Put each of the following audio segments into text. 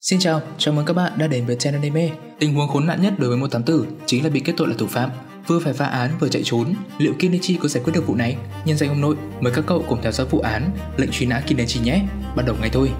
Xin chào mừng các bạn đã đến với Channel Anime. Tình huống khốn nạn nhất đối với một thám tử chính là bị kết tội là thủ phạm, vừa phải phá án vừa chạy trốn. Liệu Kinichi có giải quyết được vụ này? Nhân danh ông nội, mời các cậu cùng theo dõi vụ án lệnh truy nã Kinichi nhé. Bắt đầu ngay thôi.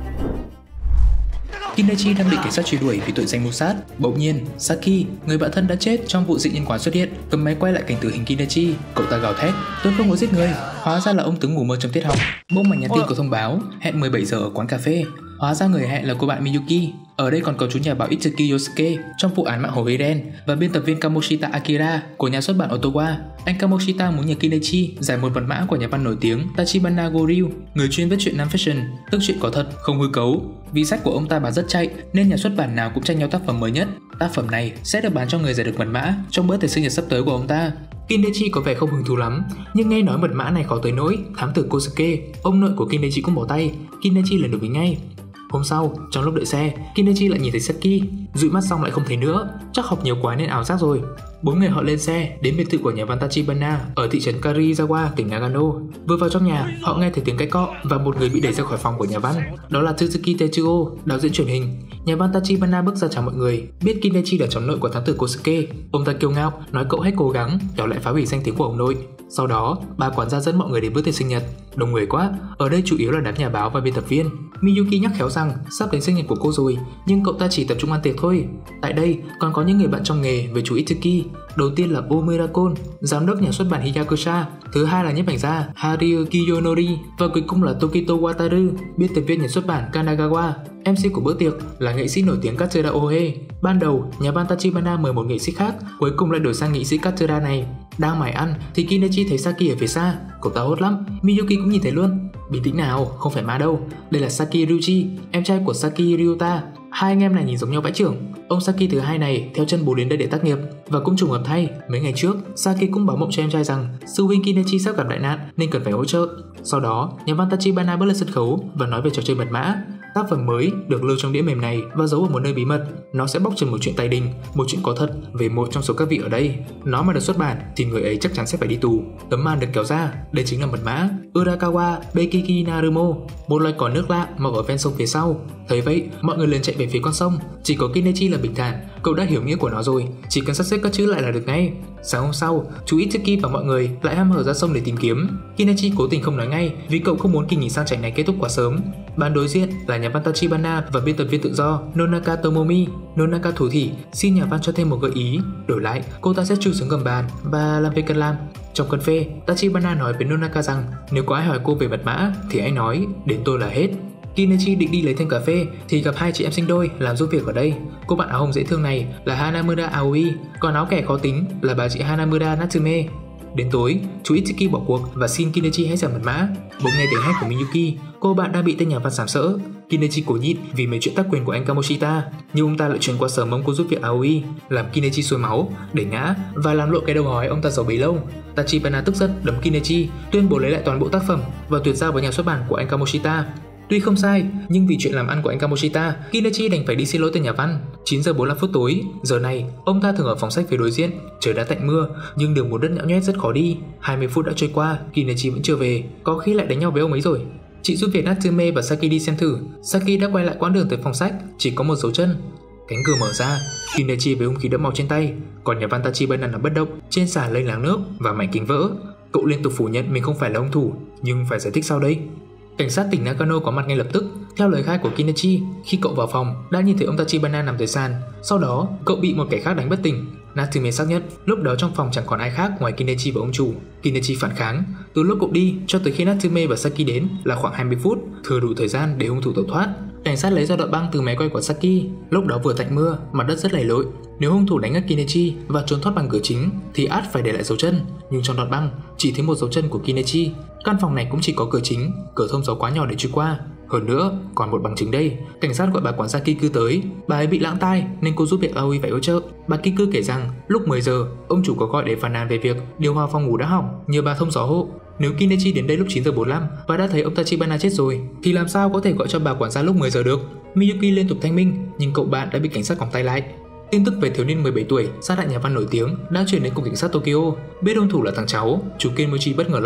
Kinichi đang bị cảnh sát truy đuổi vì tội danh mưu sát. Bỗng nhiên, Saki, người bạn thân đã chết trong vụ dị nhân quán xuất hiện, cầm máy quay lại cảnh tử hình Kinichi. Cậu ta gào thét: "Tôi không có giết người!" Hóa ra là ông tướng ngủ mơ trong tiết học. Bỗng màn nhắn tin có thông báo hẹn 17 giờ ở quán cà phê. Hóa ra người hẹn là cô bạn Miyuki. Ở đây còn có chú nhà báo Itsuki Yosuke trong vụ án mạng hồ ly đen và biên tập viên Kamoshita Akira của nhà xuất bản Otowa. Anh Kamoshita muốn nhờ Kinichi giải một mật mã của nhà văn nổi tiếng Tachibana Goryu, người chuyên viết truyện non-fiction, tức truyện có thật, không hư cấu. Vì sách của ông ta bán rất chạy nên nhà xuất bản nào cũng tranh nhau tác phẩm mới nhất. Tác phẩm này sẽ được bán cho người giải được mật mã trong bữa tiệc sinh nhật sắp tới của ông ta. Kinichi có vẻ không hứng thú lắm, nhưng nghe nói mật mã này khó tới nỗi thám tử Kosuke, ông nội của Kinichi cũng bỏ tay. Kinichi liền đồng ý ngay. Hôm sau, trong lúc đợi xe, Kinichi lại nhìn thấy Saki. Dụi mắt xong lại không thấy nữa, chắc học nhiều quá nên ảo giác rồi. Bốn người họ lên xe đến biệt thự của nhà văn Tachibana ở thị trấn Karizawa, tỉnh Nagano. Vừa vào trong nhà, họ nghe thấy tiếng cãi cọ và một người bị đẩy ra khỏi phòng của nhà văn. Đó là Tsuki Tetsuo, đạo diễn truyền hình. Nhà văn Tachibana bước ra chào mọi người, biết Kinichi là cháu nội của thám tử Kosuke. Ông ta kiêu ngạo nói cậu hãy cố gắng kéo lại phá hủy danh tiếng của ông nội. Sau đó, bà quản gia dẫn mọi người đến bữa tiệc sinh nhật. Đông người quá, ở đây chủ yếu là đám nhà báo và biên tập viên. Miyuki nhắc khéo rằng sắp đến sinh nhật của cô rồi, nhưng cậu ta chỉ tập trung ăn tiệc thôi. Tại đây còn có những người bạn trong nghề với chú Itsuki. Đầu tiên là Omirakon, giám đốc nhà xuất bản Hiyakusha. Thứ hai là nhiếp ảnh gia Haruki Kiyonori và cuối cùng là Tokito Wataru, biên tập viên nhà xuất bản Kanagawa. MC của bữa tiệc là nghệ sĩ nổi tiếng Katsura Ohe. Ban đầu, nhà văn Tachibana mời một nghệ sĩ khác, cuối cùng lại đổi sang nghệ sĩ Katsura này. Đang mải ăn thì Kinichi thấy Saki ở phía xa, cậu ta hốt lắm. Miyuki cũng nhìn thấy luôn. Bình tĩnh nào, không phải ma đâu. Đây là Saki Ryuji, em trai của Saki Ryuta. Hai anh em này nhìn giống nhau vãi chưởng. Ông Saki thứ hai này theo chân bố đến đây để tác nghiệp, và cũng trùng hợp thay, mấy ngày trước Saki cũng báo mộng cho em trai rằng sư huynh Kinichi sắp gặp đại nạn nên cần phải hỗ trợ. Sau đó, nhà văn Tachibana bước lên sân khấu và nói về trò chơi mật mã. Tác phẩm mới được lưu trong đĩa mềm này và giấu ở một nơi bí mật. Nó sẽ bóc trần một chuyện tài đình, một chuyện có thật về một trong số các vị ở đây. Nó mà được xuất bản thì người ấy chắc chắn sẽ phải đi tù. Tấm màn được kéo ra, đây chính là mật mã Urakawa Bekiki Narumo, một loài cỏ nước lạ mọc ở ven sông phía sau. Thấy vậy, mọi người liền chạy về phía con sông. Chỉ có Kinichi là bình thản, cậu đã hiểu nghĩa của nó rồi, chỉ cần sắp xếp các chữ lại là được ngay. Sáng hôm sau, chú Itsuki và mọi người lại ham hở ra sông để tìm kiếm. Kinichi cố tình không nói ngay vì cậu không muốn kỳ nghỉ sang chảnh này kết thúc quá sớm. Ban đối diện là nhà văn Tachibana và biên tập viên tự do Nonaka Tomomi. Nonaka thủ thỉ xin nhà văn cho thêm một gợi ý, đổi lại cô ta sẽ chui xuống gầm bàn và làm việc cần làm. Trong cơn phê, Tachibana nói với Nonaka rằng nếu có ai hỏi cô về mật mã thì hãy nói đến tôi là hết. Kinichi định đi lấy thêm cà phê thì gặp hai chị em sinh đôi làm giúp việc ở đây. Cô bạn áo hồng dễ thương này là Hanamura Aoi, còn áo kẻ khó tính là bà chị Hanamura Natsume. Đến tối, chú Itsuki bỏ cuộc và xin Kinichi hãy giải mật mã. Bỗng nghe tiếng hét của Miyuki, cô bạn đang bị tên nhà văn sàm sỡ. Kinichi cố nhịn vì mấy chuyện tác quyền của anh Kamoshita, nhưng ông ta lại truyền qua sờ mông cô giúp việc Aoi, làm Kinichi sôi máu, để ngã và làm lộ cái đầu hói ông ta giấu bấy lâu. Tachibana tức giận đấm Kinichi, tuyên bố lấy lại toàn bộ tác phẩm và tuyệt giao với nhà xuất bản của anh Kamoshita. Tuy không sai, nhưng vì chuyện làm ăn của anh Kamoshita, Kinichi đành phải đi xin lỗi tên nhà văn. 9 giờ 45 phút tối, giờ này, ông ta thường ở phòng sách phía đối diện. Trời đã tạnh mưa, nhưng đường bùn đất nhão nhoét rất khó đi. 20 phút đã trôi qua, Kinichi vẫn chưa về, có khi lại đánh nhau với ông ấy rồi. Chị giúp việc Natsume và Saki đi xem thử. Saki đã quay lại quãng đường tới phòng sách, chỉ có một dấu chân. Cánh cửa mở ra, Kinichi với hung khí đẫm máu trên tay, còn nhà văn Tachibana nằm bất động trên sàn lênh láng nước và mảnh kính vỡ. Cậu liên tục phủ nhận mình không phải là hung thủ, nhưng phải giải thích sau đây. Cảnh sát tỉnh Nagano có mặt ngay lập tức. Theo lời khai của Kinichi, khi cậu vào phòng đã nhìn thấy ông Tachibana nằm dưới sàn. Sau đó, cậu bị một kẻ khác đánh bất tỉnh. Natsume xác nhận lúc đó trong phòng chẳng còn ai khác ngoài Kinichi và ông chủ. Kinichi phản kháng. Từ lúc cậu đi cho tới khi Natsume và Saki đến là khoảng 20 phút, thừa đủ thời gian để hung thủ tẩu thoát. Cảnh sát lấy ra đoạn băng từ máy quay của Saki. Lúc đó vừa tạnh mưa, mặt đất rất lầy lội. Nếu hung thủ đánh ngất Kinichi và trốn thoát bằng cửa chính thì ắt phải để lại dấu chân. Nhưng trong đoạn băng chỉ thấy một dấu chân của Kinichi. Căn phòng này cũng chỉ có cửa chính, cửa thông gió quá nhỏ để chui qua. Hơn nữa, còn một bằng chứng đây. Cảnh sát gọi bà quản gia Kiku tới. Bà ấy bị lãng tai nên cô giúp việc Aoi phải hỗ trợ. Bà Kiku kể rằng lúc 10 giờ, ông chủ có gọi để phàn nàn về việc điều hòa phòng ngủ đã hỏng, nhờ bà thông gió hộ. Nếu Kinichi đến đây lúc 9 giờ 45 và đã thấy ông Tachibana chết rồi thì làm sao có thể gọi cho bà quản gia lúc 10 giờ được. Miyuki liên tục thanh minh, nhưng cậu bạn đã bị cảnh sát còng tay lại. Tin tức về thiếu niên 17 tuổi sát hại nhà văn nổi tiếng đã truyền đến cục cảnh sát Tokyo. Biết hung thủ là thằng cháu, chú Kenmochi bất ngờ lắm.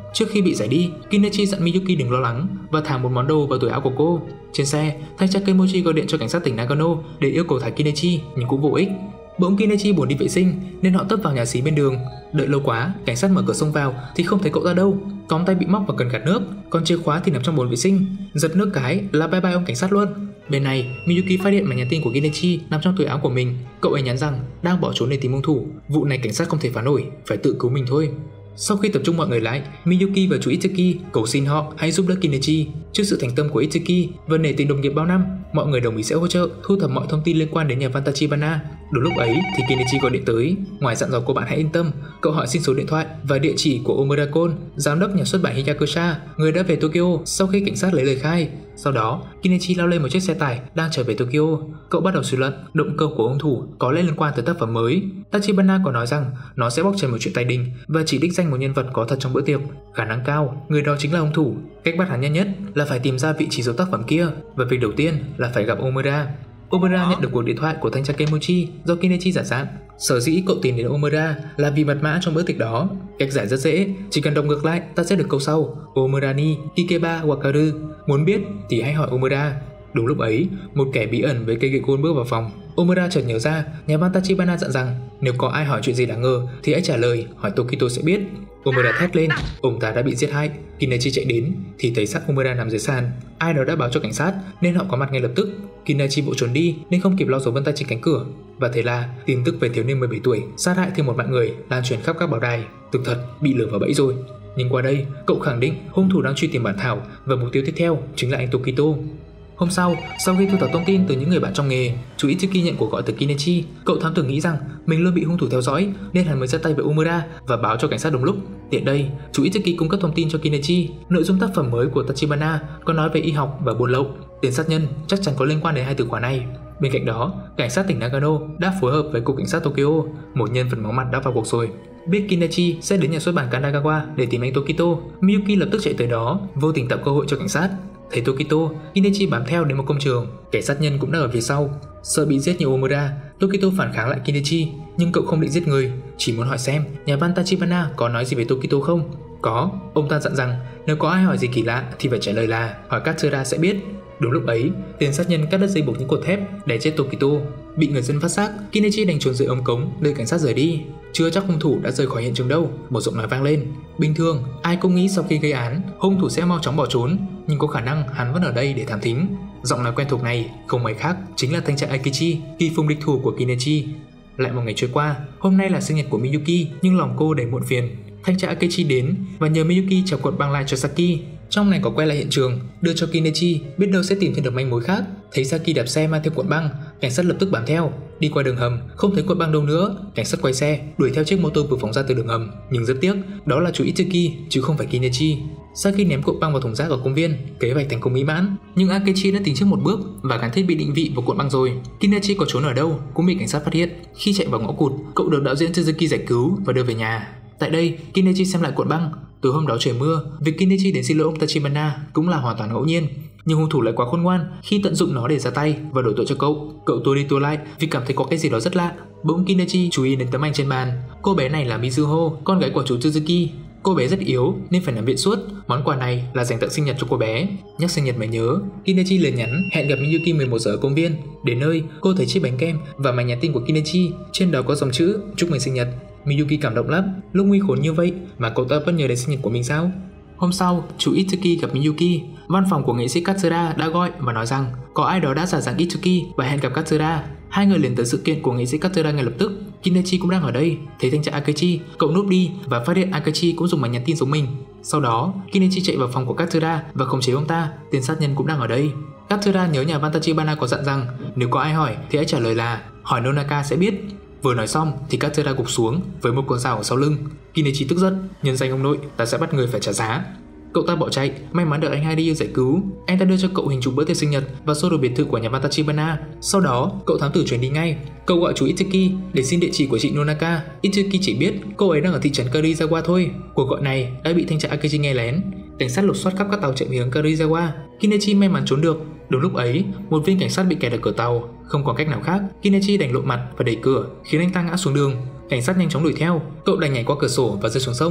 Trước khi bị giải đi, Kenichi dặn Miyuki đừng lo lắng và thả một món đồ vào túi áo của cô. Trên xe, thanh tra Kemochi gọi điện cho cảnh sát tỉnh Nagano để yêu cầu thả Kenichi nhưng cũng vô ích. Bỗng Kenichi buồn đi vệ sinh nên họ tấp vào nhà xí bên đường. Đợi lâu quá, cảnh sát mở cửa xông vào thì không thấy cậu ta đâu. Cóng tay bị móc và cần gạt nước, còn chìa khóa thì nằm trong bồn vệ sinh. Giật nước cái là bye bye ông cảnh sát luôn. Bên này, Miyuki phát hiện mảnh nhắn tin của Kenichi nằm trong túi áo của mình. Cậu ấy nhắn rằng đang bỏ trốn để tìm hung thủ. Vụ này cảnh sát không thể phá nổi, phải tự cứu mình thôi. Sau khi tập trung mọi người lại, Miyuki và chú Itsuki cầu xin họ hãy giúp đỡ Kenichi. Trước sự thành tâm của Itsuki và nể tình đồng nghiệp bao năm, mọi người đồng ý sẽ hỗ trợ thu thập mọi thông tin liên quan đến nhà văn Tachibana. Đúng lúc ấy thì Kenichi gọi điện tới. Ngoài dặn dò cô bạn hãy yên tâm, cậu hỏi xin số điện thoại và địa chỉ của Omura-kon, giám đốc nhà xuất bản Hiyakusha, người đã về Tokyo sau khi cảnh sát lấy lời khai. Sau đó, Kenichi lao lên một chiếc xe tải đang trở về Tokyo. Cậu bắt đầu suy luận động cơ của hung thủ có lẽ liên quan tới tác phẩm mới. Tachibana còn nói rằng nó sẽ bóc trần một chuyện tài đình và chỉ đích danh một nhân vật có thật trong bữa tiệc. Khả năng cao, người đó chính là hung thủ. Cách bắt hắn nhanh nhất là phải tìm ra vị trí giấu tác phẩm kia và việc đầu tiên là phải gặp Omura. Omura nhận được cuộc điện thoại của thanh tra Kemochi do Kenichi giả dạng. Sở dĩ cậu tìm đến Omura là vì mật mã trong bữa tiệc đó. Cách giải rất dễ, chỉ cần đọc ngược lại ta sẽ được câu sau: Omura ni Kikeba Wakaru. Muốn biết thì hãy hỏi Omura. Đúng lúc ấy, một kẻ bí ẩn với cây gậy gôn bước vào phòng. Omura chợt nhớ ra nhà văn Tachibana dặn rằng nếu có ai hỏi chuyện gì đáng ngờ thì hãy trả lời, hỏi Tokito sẽ biết. Omura thét lên, ông ta đã bị giết hại. Kenichi chạy đến thì thấy xác Omura nằm dưới sàn. Ai đó đã báo cho cảnh sát nên họ có mặt ngay lập tức. Kenichi vội trốn đi nên không kịp lau dấu vân tay trên cánh cửa. Và thế là tin tức về thiếu niên 17 tuổi sát hại thêm một mạng người lan truyền khắp các báo đài. Thực thật bị lừa vào bẫy rồi. Nhưng qua đây, cậu khẳng định hung thủ đang truy tìm bản thảo và mục tiêu tiếp theo chính là anh Tokito. Hôm sau khi thu thập thông tin từ những người bạn trong nghề, chú Itsuki nhận cuộc gọi từ Kenichi. Cậu thám tử nghĩ rằng mình luôn bị hung thủ theo dõi nên hắn mới ra tay với Omura và báo cho cảnh sát đúng lúc. Tiện đây, chú Itsuki cung cấp thông tin cho Kenichi. Nội dung tác phẩm mới của Tachibana có nói về y học và buôn lậu. Tên sát nhân chắc chắn có liên quan đến hai từ khóa này. Bên cạnh đó, cảnh sát tỉnh Nagano đã phối hợp với cục cảnh sát Tokyo. Một nhân vật máu mặt đã vào cuộc rồi. Biết Kenichi sẽ đến nhà xuất bản Kanagawa để tìm anh Tokito, Miyuki lập tức chạy tới đó, vô tình tạo cơ hội cho cảnh sát. Thấy Tokito, Kenichi bám theo đến một công trường. Kẻ sát nhân cũng đang ở phía sau. Sợ bị giết như Omura, Tokito phản kháng lại Kenichi, nhưng cậu không định giết người, chỉ muốn hỏi xem nhà văn Tachibana có nói gì về Tokito không. Có, ông ta dặn rằng nếu có ai hỏi gì kỳ lạ thì phải trả lời là hỏi Katsura sẽ biết. Đúng lúc ấy, tên sát nhân cắt đứt dây buộc những cột thép để chết Tokito. Bị người dân phát giác, Kenichi đành trốn dưới ống cống đợi cảnh sát rời đi. Chưa chắc hung thủ đã rời khỏi hiện trường đâu. Một giọng nói vang lên. Bình thường, ai cũng nghĩ sau khi gây án, hung thủ sẽ mau chóng bỏ trốn, nhưng có khả năng hắn vẫn ở đây để thám thính. Giọng nói quen thuộc này không ai khác chính là thanh tra Akechi, kỳ phùng địch thủ của Kenichi. Lại một ngày trôi qua, hôm nay là sinh nhật của Miyuki, nhưng lòng cô đầy muộn phiền. Thanh tra Akechi đến và nhờ Miyuki treo cuộn băng lại cho Saki. Trong này có quay lại hiện trường, đưa cho Kenichi, biết đâu sẽ tìm thêm được manh mối khác. Thấy Saki đạp xe mang theo cuộn băng, cảnh sát lập tức bám theo. Đi qua đường hầm, không thấy cuộn băng đâu nữa, cảnh sát quay xe, đuổi theo chiếc mô tô vừa phóng ra từ đường hầm. Nhưng rất tiếc, đó là chú Itsuki chứ không phải Kenichi. Saki ném cuộn băng vào thùng rác ở công viên, kế hoạch thành công mỹ mãn. Nhưng Akechi đã tính trước một bước và gắn thiết bị định vị vào cuộn băng rồi. Kenichi có trốn ở đâu cũng bị cảnh sát phát hiện. Khi chạy vào ngõ cụt, cậu được đạo diễn Suzuki giải cứu và đưa về nhà. Tại đây, Kenichi xem lại cuộn băng. Từ hôm đó trời mưa, việc Kenichi đến xin lỗi ông Tachibana cũng là hoàn toàn ngẫu nhiên. Nhưng hung thủ lại quá khôn ngoan khi tận dụng nó để ra tay và đổ tội cho cậu. Cậu tua đi tua lại vì cảm thấy có cái gì đó rất lạ. Bỗng Kenichi chú ý đến tấm ảnh trên bàn. Cô bé này là Mizuho, con gái của chú Suzuki. Cô bé rất yếu nên phải nằm viện suốt. Món quà này là dành tặng sinh nhật cho cô bé. Nhắc sinh nhật mới nhớ, Kenichi liền nhắn hẹn gặp Miyuki 11 giờ ở công viên. Đến nơi, cô thấy chiếc bánh kem và mảnh nhắn tin của Kenichi. Trên đó có dòng chữ chúc mừng sinh nhật. Miyuki cảm động lắm. Lúc nguy khốn như vậy mà cậu ta vẫn nhớ đến sinh nhật của mình sao? Hôm sau, chú Itsuki gặp Miyuki. Văn phòng của nghệ sĩ Katsura đã gọi và nói rằng có ai đó đã giả dạng Itsuki và hẹn gặp Katsura. Hai người liền tới sự kiện của nghệ sĩ Katsura ngay lập tức. Kenichi cũng đang ở đây. Thấy thanh tra Akechi, cậu núp đi và phát hiện Akechi cũng dùng mảnh nhắn tin giống mình. Sau đó, Kenichi chạy vào phòng của Katsura và khống chế ông ta. Tên sát nhân cũng đang ở đây. Katsura nhớ nhà văn Tachibana có dặn rằng nếu có ai hỏi thì hãy trả lời là hỏi Nonaka sẽ biết. Vừa nói xong thì Katsura gục xuống với một con dao ở sau lưng. Kenichi tức giận, nhân danh ông nội, ta sẽ bắt người phải trả giá. Cậu ta bỏ chạy, may mắn được anh Haidiyu giải cứu. Anh ta đưa cho cậu hình chụp bữa tiệc sinh nhật và sơ đồ biệt thự của nhà văn Tachibana. Sau đó, cậu thám tử chuyển đi ngay. Cậu gọi chú Itsuki để xin địa chỉ của chị Nonaka. Itsuki chỉ biết cô ấy đang ở thị trấn Karizawa thôi. Cuộc gọi này đã bị thanh tra Akechi nghe lén. Cảnh sát lục soát khắp các tàu chạy về hướng Karizawa. Kenichi may mắn trốn được. Đúng lúc ấy, một viên cảnh sát bị kẹt ở cửa tàu. Không còn cách nào khác, Kenichi đành lộ mặt và đẩy cửa, khiến anh ta ngã xuống đường. Cảnh sát nhanh chóng đuổi theo. Cậu đành nhảy qua cửa sổ và rơi xuống sông.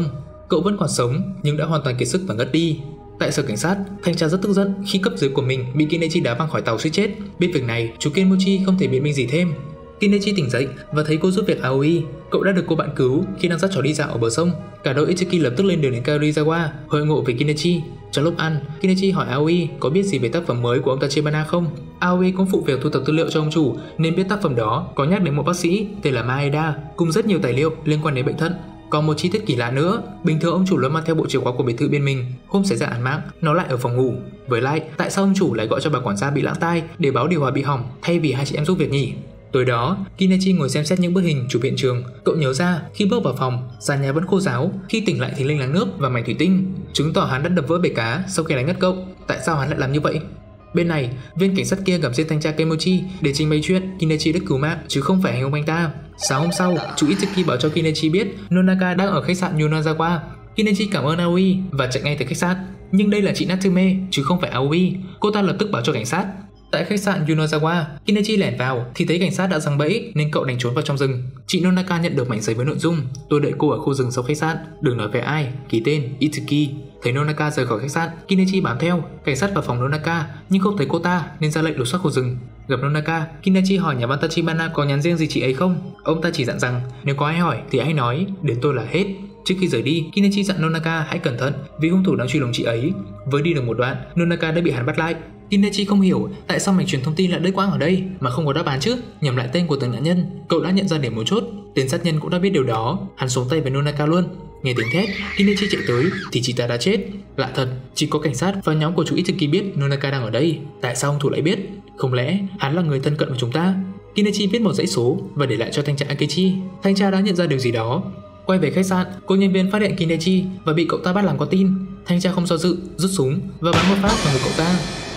cậu vẫn còn sống nhưng đã hoàn toàn kiệt sức và ngất đi. Tại sở cảnh sát, thanh tra rất tức giận khi cấp dưới của mình bị Kinechi đá văng khỏi tàu suýt chết. Biết việc này, chú Kenmochi không thể biện minh gì thêm. Kinechi tỉnh dậy và thấy cô giúp việc Aoi. Cậu đã được cô bạn cứu khi đang dắt chó đi dạo ở bờ sông. Cả đội Itsuki lập tức lên đường đến Karuizawa hội ngộ với Kinechi. Trong lúc ăn, Kinechi hỏi Aoi có biết gì về tác phẩm mới của ông Tachibana không. Aoi cũng phụ việc thu thập tư liệu cho ông chủ nên biết tác phẩm đó có nhắc đến một bác sĩ tên là Maeda cùng rất nhiều tài liệu liên quan đến bệnh thận. Còn một chi tiết kỳ lạ nữa, bình thường ông chủ luôn mang theo bộ chìa khóa của biệt thự bên mình. Hôm xảy ra án mạng, nó lại ở phòng ngủ. Với lại, tại sao ông chủ lại gọi cho bà quản gia bị lãng tai để báo điều hòa bị hỏng thay vì hai chị em giúp việc nhỉ? Tối đó, Kinechi ngồi xem xét những bức hình chụp hiện trường. Cậu nhớ ra khi bước vào phòng, sàn nhà vẫn khô ráo. Khi tỉnh lại thì linh láng nước và mảnh thủy tinh, chứng tỏ hắn đã đập vỡ bể cá sau khi đánh ngất cậu. Tại sao hắn lại làm như vậy? Bên này, viên cảnh sát kia gặp riêng thanh tra Kenmochi để trình bày chuyện Kinechi đã cứu mạng chứ không phải hành hung anh ta. Sáng hôm sau, chú Itsuki báo cho Kinechi biết Nonaka đang ở khách sạn Yunazawa. Kinechi cảm ơn Aoi và chạy ngay tới khách sạn. Nhưng đây là chị Natsume chứ không phải Aoi. Cô ta lập tức báo cho cảnh sát. Tại khách sạn Yunazawa, Kinechi lẻn vào thì thấy cảnh sát đã giăng bẫy nên cậu đành trốn vào trong rừng. Chị Nonaka nhận được mảnh giấy với nội dung: tôi đợi cô ở khu rừng sau khách sạn, đừng nói với ai, ký tên Itsuki. Thấy Nonaka rời khỏi khách sạn, Kinechi bám theo. Cảnh sát vào phòng Nonaka nhưng không thấy cô ta nên ra lệnh lục soát khu rừng. Gặp Nonaka, Kinechi hỏi nhà văn Tachibana có nhắn riêng gì chị ấy không. Ông ta chỉ dặn rằng nếu có ai hỏi thì hãy nói đến tôi là hết. Trước khi rời đi, Kinechi dặn Nonaka hãy cẩn thận vì hung thủ đang truy lùng chị ấy. Vừa đi được một đoạn, Nonaka đã bị hắn bắt lại. Kinechi không hiểu tại sao mạch truyền thông tin lại đứt quãng ở đây mà không có đáp án chứ. Nhầm lại tên của từng nạn nhân, cậu đã nhận ra điểm mấu chốt. Tên sát nhân cũng đã biết điều đó, hắn xuống tay với Nonaka luôn. Nghe tiếng thét, Kinechi chạy tới thì chị ta đã chết. Lạ thật, chỉ có cảnh sát và nhóm của chú Itsuki biết Nonaka đang ở đây. Tại sao hung thủ lại biết? Không lẽ hắn là người thân cận với chúng ta? Kinechi viết một dãy số và để lại cho thanh tra Akechi. Thanh tra đã nhận ra điều gì đó. Quay về khách sạn, cô nhân viên phát hiện Kinechi và bị cậu ta bắt làm con tin. Thanh tra không do dự, rút súng và bắn một phát vào người cậu ta.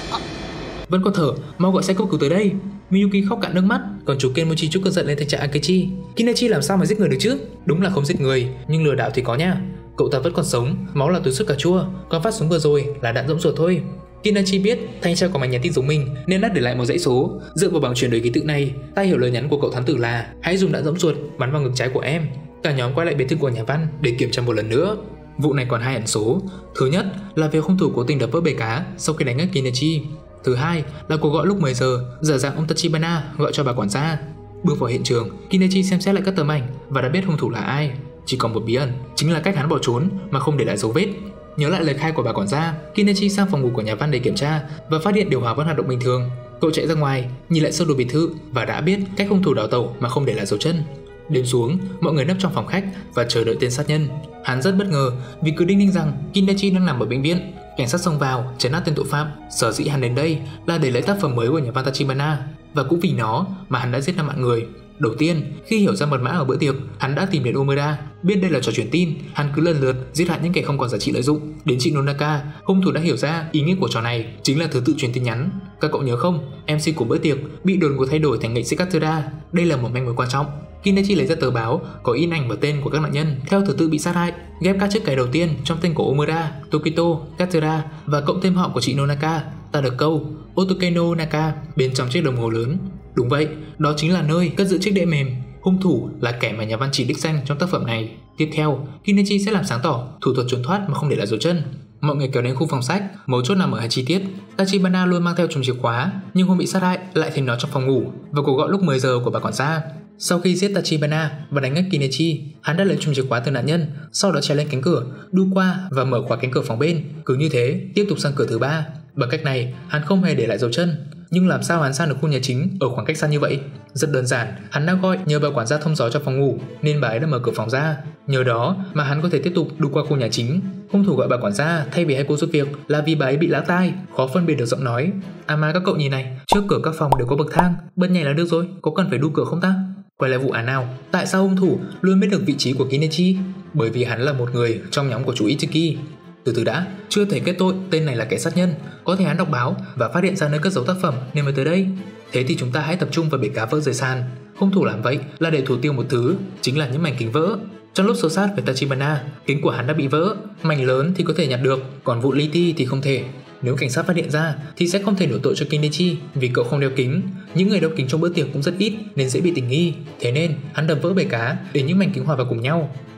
Vẫn còn thở, mau gọi xe cấp cứu tới đây. Miyuki khóc cạn nước mắt, còn chú Kenmochi trút cơn giận lên thanh tra Akechi. Kinechi làm sao mà giết người được chứ? Đúng là không giết người, nhưng lừa đảo thì có nha. Cậu ta vẫn còn sống, máu là túi sút cà chua, còn phát súng vừa rồi là đạn rỗng ruột thôi. Kinechi biết thanh tra có mảnh nhắn tin giống mình nên đã để lại một dãy số. Dựa vào bảng chuyển đổi ký tự này, ta hiểu lời nhắn của cậu thám tử là hãy dùng đạn rỗng ruột bắn vào ngực trái của em. Cả nhóm quay lại biệt thự của nhà văn để kiểm tra một lần nữa. Vụ này còn hai ẩn số. Thứ nhất là việc hung thủ cố tình đập vỡ bể cá sau khi đánh ngất Kinechi. Thứ hai là cuộc gọi lúc 10 giờ giả dạng ông Tachibana gọi cho bà quản gia. Bước vào hiện trường, Kinechi xem xét lại các tấm ảnh và đã biết hung thủ là ai. Chỉ còn một bí ẩn, chính là cách hắn bỏ trốn mà không để lại dấu vết. Nhớ lại lời khai của bà quản gia, Kinechi sang phòng ngủ của nhà văn để kiểm tra và phát hiện điều hòa vẫn hoạt động bình thường. Cậu chạy ra ngoài, nhìn lại sơ đồ biệt thự và đã biết cách hung thủ đào tẩu mà không để lại dấu chân. Đêm xuống, mọi người nấp trong phòng khách và chờ đợi tên sát nhân. Hắn rất bất ngờ vì cứ đinh ninh rằng Kinechi đang nằm ở bệnh viện. Cảnh sát xông vào trấn áp tên tội phạm. Sở dĩ hắn đến đây là để lấy tác phẩm mới của nhà văn Tachibana và cũng vì nó mà hắn đã giết 5 mạng người. Đầu tiên, khi hiểu ra mật mã ở bữa tiệc, hắn đã tìm đến Omura. Biết đây là trò truyền tin, hắn cứ lần lượt giết hại những kẻ không còn giá trị lợi dụng. Đến chị Nonaka, hung thủ đã hiểu ra ý nghĩa của trò này chính là thứ tự truyền tin nhắn. Các cậu nhớ không, MC của bữa tiệc bị đột ngột thay đổi thành nghệ sĩ Katsura. Đây là một manh mối quan trọng. Kinechi lấy ra tờ báo có in ảnh và tên của các nạn nhân theo thứ tự bị sát hại, ghép các chữ cái đầu tiên trong tên của Omura, Tokito, Katsura và cộng thêm họ của chị Nonaka. Ta được câu Otokeno Naka bên trong chiếc đồng hồ lớn. Đúng vậy, đó chính là nơi cất giữ chiếc đĩa mềm. Hung thủ là kẻ mà nhà văn chỉ đích danh trong tác phẩm này. Tiếp theo, Kinechi sẽ làm sáng tỏ thủ thuật trốn thoát mà không để lại dấu chân. Mọi người kéo đến khu phòng sách, mấu chốt nằm ở hai chi tiết. Tachibana luôn mang theo chùm chìa khóa, nhưng hôm bị sát hại lại thêm nó trong phòng ngủ và cuộc gọi lúc 10 giờ của bà quản gia. Sau khi giết Tachibana và đánh ngất Kinechi, hắn đã lấy chùm chìa khóa từ nạn nhân, sau đó trèo lên cánh cửa, đu qua và mở khóa cánh cửa phòng bên. Cứ như thế, tiếp tục sang cửa thứ 3. Bằng cách này, hắn không hề để lại dấu chân. Nhưng làm sao hắn sang được khu nhà chính ở khoảng cách xa như vậy? Rất đơn giản, hắn đã gọi nhờ bà quản gia thông gió cho phòng ngủ nên bà ấy đã mở cửa phòng ra. Nhờ đó mà hắn có thể tiếp tục đu qua khu nhà chính. Hung thủ gọi bà quản gia thay vì hai cô giúp việc là vì bà ấy bị lã tai, khó phân biệt được giọng nói. À mà các cậu nhìn này, trước cửa các phòng đều có bậc thang, bật nhảy là được rồi, có cần phải đu cửa không ta? Quay lại vụ án nào, tại sao hung thủ luôn biết được vị trí của Kinechi? Bởi vì hắn là một người trong nhóm của chú Itsuki. Từ từ đã, chưa thể kết tội tên này là kẻ sát nhân. Có thể hắn đọc báo và phát hiện ra nơi cất giấu tác phẩm nên mới tới đây. Thế thì chúng ta hãy tập trung vào bể cá vỡ rời sàn. Hung thủ làm vậy là để thủ tiêu một thứ, chính là những mảnh kính vỡ. Trong lúc xô sát với Tachibana, kính của hắn đã bị vỡ. Mảnh lớn thì có thể nhặt được, còn vụ li ti thì không thể. Nếu cảnh sát phát hiện ra thì sẽ không thể đổ tội cho Kinechi vì cậu không đeo kính. Những người đeo kính trong bữa tiệc cũng rất ít nên dễ bị tình nghi. Thế nên hắn đập vỡ bể cá để những mảnh kính hòa vào cùng nhau.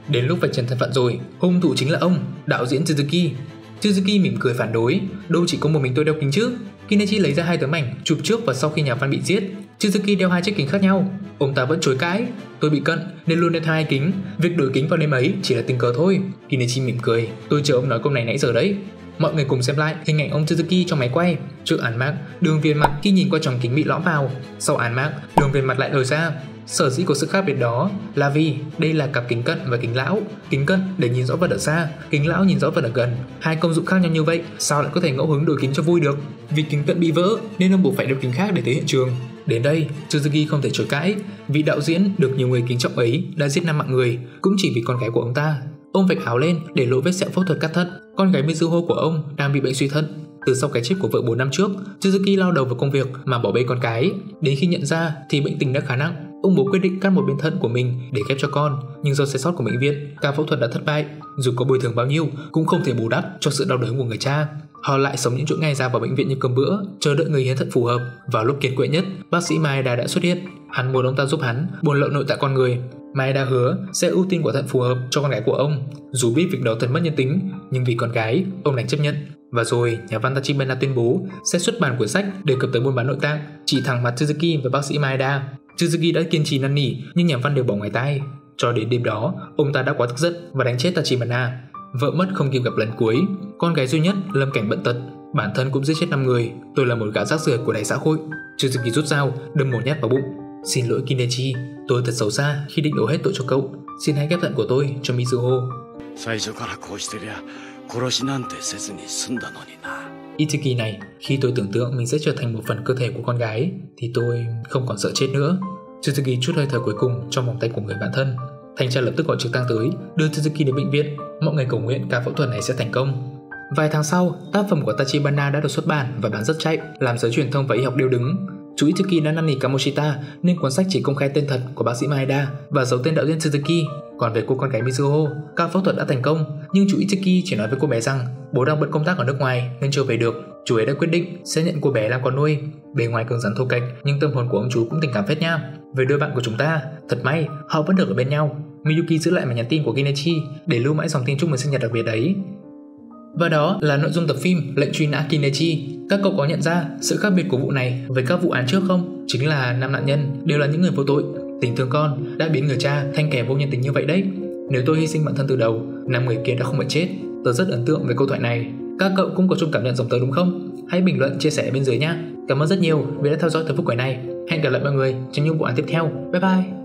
Đến lúc vạch trần thân phận rồi, hung thủ chính là ông, đạo diễn Tsuzuki. Tsuzuki mỉm cười phản đối, đâu chỉ có một mình tôi đeo kính chứ. Kinechi lấy ra 2 tấm ảnh chụp trước và sau khi nhà văn bị giết. Tsuzuki đeo 2 chiếc kính khác nhau. Ông ta vẫn chối cãi. Tôi bị cận nên luôn đeo 2 kính. Việc đổi kính vào đêm ấy chỉ là tình cờ thôi. Kinechi mỉm cười. Tôi chờ ông nói câu này nãy giờ đấy. Mọi người cùng xem lại hình ảnh ông Tsuzuki trong máy quay. Trước án mác, đường viền mặt khi nhìn qua tròng kính bị lõm vào. Sau án mác, đường viền mặt lại lồi ra. Sở dĩ có sự khác biệt đó là vì đây là cặp kính cận và kính lão. Kính cận để nhìn rõ vật ở xa, kính lão nhìn rõ vật ở gần. 2 công dụng khác nhau như vậy, sao lại có thể ngẫu hứng đổi kính cho vui được? Vì kính cận bị vỡ nên ông buộc phải đeo kính khác để tới hiện trường. Đến đây, Tsuzuki không thể chối cãi. Vị đạo diễn được nhiều người kính trọng ấy đã giết 5 mạng người, cũng chỉ vì con gái của ông ta. Ông vạch áo lên để lộ vết sẹo phẫu thuật cắt thận. Con gái Mizuho của ông đang bị bệnh suy thận. Từ sau cái chết của vợ 4 năm trước, Tsuzuki lao đầu vào công việc mà bỏ bê con cái. Đến khi nhận ra thì bệnh tình đã khá nặng. Ông bố quyết định cắt một bên thận của mình để ghép cho con, nhưng do sai sót của bệnh viện, ca phẫu thuật đã thất bại. Dù có bồi thường bao nhiêu cũng không thể bù đắp cho sự đau đớn của người cha. Họ lại sống những chuỗi ngày ra vào bệnh viện như cơm bữa, chờ đợi người hiến thận phù hợp. Vào lúc kiệt quệ nhất, bác sĩ Maeda đã xuất hiện. Hắn muốn ông ta giúp hắn buôn lậu nội tạng con người. Maeda hứa sẽ ưu tiên quả thận phù hợp cho con gái của ông. Dù biết việc đó thật mất nhân tính, nhưng vì con gái, ông đành chấp nhận. Và rồi, nhà văn Tachibana tuyên bố sẽ xuất bản cuốn sách đề cập tới buôn bán nội tạng, chỉ thẳng mặt Tsuzuki và bác sĩ Maeda. Tsuzuki đã kiên trì năn nỉ nhưng nhà văn đều bỏ ngoài tai. Cho đến đêm đó, ông ta đã quá tức giận và đánh chết Tachibana. Vợ mất không kịp gặp lần cuối, con gái duy nhất lâm cảnh bệnh tật, bản thân cũng giết chết 5 người. Tôi là một gã rác rưởi của đại xã hội. Tsuzuki rút dao đâm một nhát vào bụng. Xin lỗi Kinechi, tôi thật xấu xa khi định đổ hết tội cho cậu. Xin hãy ghép thận của tôi cho Mizuho. Itsuki này, khi tôi tưởng tượng mình sẽ trở thành một phần cơ thể của con gái thì tôi không còn sợ chết nữa. Tsuzuki chút hơi thở cuối cùng trong vòng tay của người bạn thân. Thanh tra lập tức gọi trực thăng tới, đưa Tsuzuki đến bệnh viện. Mọi người cầu nguyện ca phẫu thuật này sẽ thành công. Vài tháng sau, tác phẩm của Tachibana đã được xuất bản và bán rất chạy, làm giới truyền thông và y học điêu đứng. Chú Itsuki đã năn nỉ Kamoshita nên cuốn sách chỉ công khai tên thật của bác sĩ Maeda và giấu tên đạo diễn Tsuzuki. Còn về cô con gái Mizuho, ca phẫu thuật đã thành công, nhưng chú Itsuki chỉ nói với cô bé rằng bố đang bận công tác ở nước ngoài nên chưa về được. Chú ấy đã quyết định sẽ nhận cô bé làm con nuôi. Bề ngoài cứng rắn thô kệch nhưng tâm hồn của ông chú cũng tình cảm phết nha. Về đôi bạn của chúng ta, thật may họ vẫn được ở bên nhau. Miyuki giữ lại mảnh nhắn tin của Kinechi để lưu mãi dòng tin chúc mừng sinh nhật đặc biệt ấy. Và đó là nội dung tập phim Lệnh truy nã Kinechi. Các cậu có nhận ra sự khác biệt của vụ này với các vụ án trước không? Chính là 5 nạn nhân đều là những người vô tội. Tình thương con đã biến người cha thành kẻ vô nhân tính như vậy đấy. Nếu tôi hy sinh bản thân từ đầu, 5 người kia đã không phải chết. Tớ rất ấn tượng với câu thoại này. Các cậu cũng có chung cảm nhận giống tớ đúng không? Hãy bình luận chia sẻ bên dưới nhé. Cảm ơn rất nhiều vì đã theo dõi tập phút quẩy này. Hẹn gặp lại mọi người trong những vụ án tiếp theo. Bye bye.